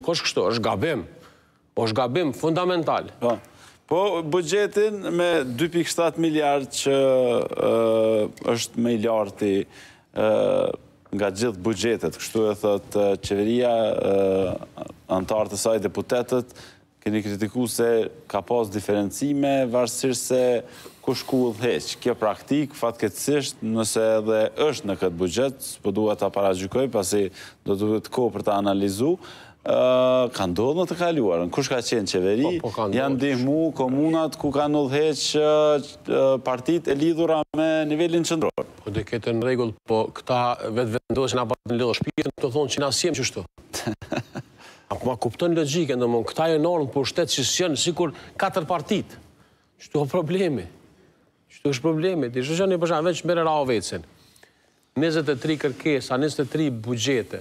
është kështu, është gabim. është gabim fundamental. Po, buxhetin me 2,7 miliard që është më i larti nga gjithë buxhetet, kështu e thot qeveria, antarët e saj, deputetët, keni kritiku se ka pas diferencime, varësisht se kush ku udhëheq. Kjo praktik, fatkeqësisht, nëse edhe është në këtë buxhet, po duhet ta paragjykoj, pasi do duhet kohë për ta analizu, ka ndodhur në të kaluarën. Kush ka qenë qeveri, janë ndihmu komunat ku kanë udhëheq partitë e lidhura me nivelin qendror. Po dhe këtë në rregull, po këta vetë vendosin apo në lidhur shpirtin të thonë që na siem kështu. Apo ma kupton logjikën, domthon këta janë normë për shtet që janë sikur 4 partitë. Çto problemi? Çto është problemi? Ti shoqëni për shkak veç merr Ravecën. 23 kërkesa, 23 buxhete,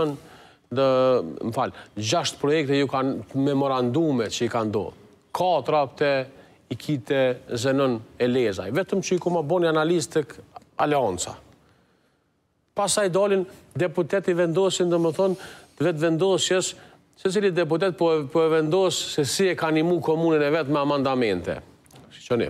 6 projekte ju kanë memorandume që i kanë do. 4 të i kite Zenon Elezaj. Vetëm që i ku më boni analistë të Aleanca. Pasaj dolin deputeti vendosin, dhe më thonë, vetë vendosjes, se cili deputet po e vendos se si e ka animu komunën e vetë me amandamente. Shqoni.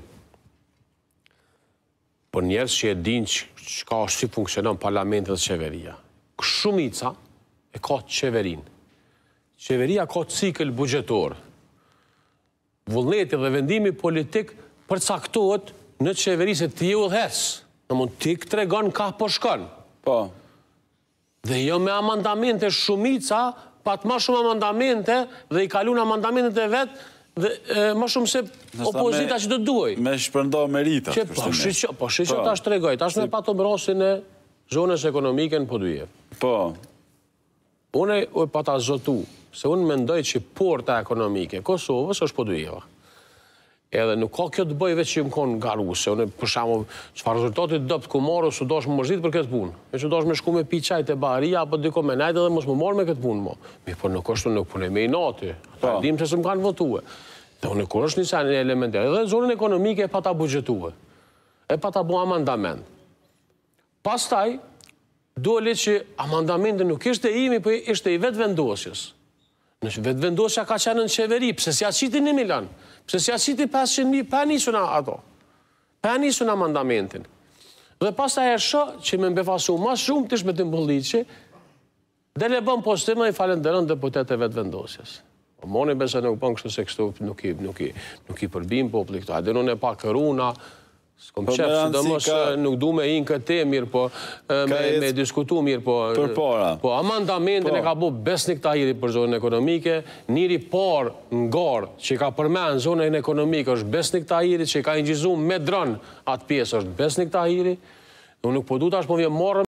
Por njerës që e din që ka është si funksionon parlamentet dhe qeveria. Shumica e ka qeverin. Qeveria ka cikël buxhetor. Vullneti dhe vendimi politik përcaktohet në qeveri se ti e udhëhes. Në mund ti tregon ka po shkon. Po. Dhe jo me amandamente shumica, pat ma shumë amandamente dhe i kalun amandamentet e vetë dhe ma shumë se opozita që të duaj. Me shpërndo meritat. Po shqyqo ta shtregoj, ta shme pato mrosin e zonës ekonomike në Podujevë. Po. Une pa ta zotu, se unë mendoj që porta ekonomike Kosovës është Podujeva. Edhe nuk ka kjo të bëj veç që më konë garu, se unë për shamu çfarë rezultatit dëpt ku marrë, su dosh më mërzit për këtë punë. E që dosh me shku me pi qaj të baharia, apo diko me najtë edhe mos më marrë me këtë punë mo. Mi për nuk është nuk punë e me i nati. Ta dim se së më kanë votue. Dhe unë kur është njësa një elementere. Edhe zonën ekonomike e pa ta buxhetue. E pa ta bu amandament. Pastaj, dole që amandamentin nuk ishte imi, për ishte i vetë vendosjes. Në vetë vendosja ka qenë në qeveri, pëse si a qiti 1 milion, pëse si a qiti 500.000, pa nisuna ato, pa nisuna amandamentin. Dhe pas ta e shë që me mbefasu ma shumë të ishme të mbulliqi, dhe le bëm postim dhe i falenderën deputet e vetë vendosjes. O moni bese nuk bëm kështu se kështu nuk i përbim popli këto, edhe nuk e pa këruna, s'kom qef, si dhe mos nuk du me inë këtë mirë, po me diskutu mirë, po amandamentin e ka bu Besnik Tahiri për zonën ekonomike, njëri par në garë që ka përmen zonën ekonomike është Besnik Tahiri, që ka ingjizu me dronë atë pjesë është Besnik Tahiri, nuk po du tash po vje marrë